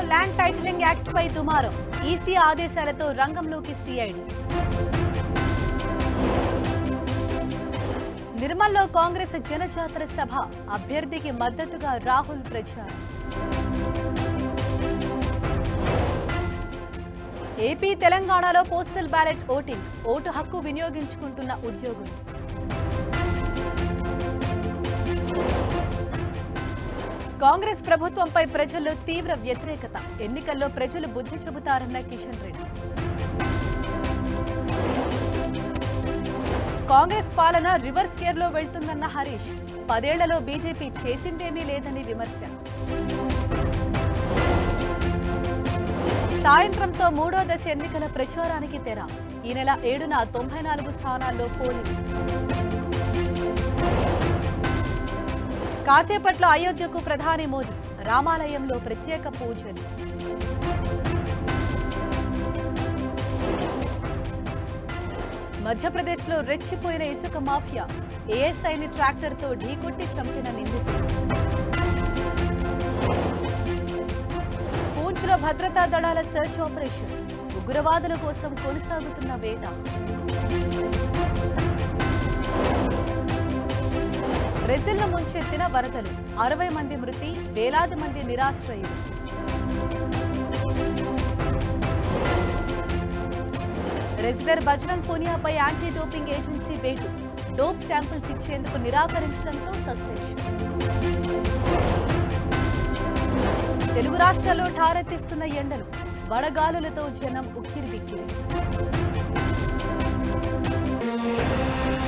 Land titling act పై దుమారం EC ఆదేశాలతో రంగంలోకి సిఐడి. నిర్మల్లో కాంగ్రెస్ జనజాతర సభ అభ్యర్థికి మద్దతుగా రాహుల్ ప్రచారం. ఏపీ తెలంగాణలో పోస్టల్ బ్యాలెట్ ఓటింగ్ ఓటు హక్కు వినియోగించుకుంటున్న ఉద్యోగులు. కాంగ్రెస్ ప్రభుత్వంపై ప్రజల్లో తీవ్ర వ్యతిరేకత ఎన్నికల్లో ప్రజలు బుద్ధి చెబుతారన్న కిషన్ రెడ్డి. కాంగ్రెస్ పాలన రివర్స్ గేర్లో వెళ్తుందన్న హరీష్ 10 ఏళ్లలో బీజేపీ చేసిందేమీ లేదని విమర్శ. సాయంత్రంతో 3వ దశ ఎన్నికల ప్రచారానికి తెర. ఈ నెల 7న 94 స్థానాల్లో పోలింగ్. కాసేపట్లో అయోధ్యకు ప్రధాని మోదీ. రామాలయంలో ప్రత్యేక పూజలు. మధ్యప్రదేశ్లో రెచ్చిపోయిన ఇసుక మాఫియా. ఏఎస్ఐని ట్రాక్టర్తో ఢీకొట్టి చంపిన నిందితులు. పూంచ్లో భద్రతా దళాల సెర్చ్ ఆపరేషన్. ఉగ్రవాదుల కోసం కొనసాగుతున్న వేట. బ్రెజిల్ను ముంచెత్తిన వరదలు. 60 మంది మృతి, వేలాది మంది నిరాశ్రయులు. రెజ్లర్ బజరంగ్ పూనియాపై యాంటీ డోపింగ్ ఏజెన్సీ వేటు. డోప్ శాంపిల్స్ ఇచ్చేందుకు నిరాకరించడంతో సస్పెన్షన్. తెలుగు రాష్ట్రాల్లో ఠారెత్తిస్తున్న ఎండలు. వడగాలులతో జనం ఉక్కిరిబిక్కిరి.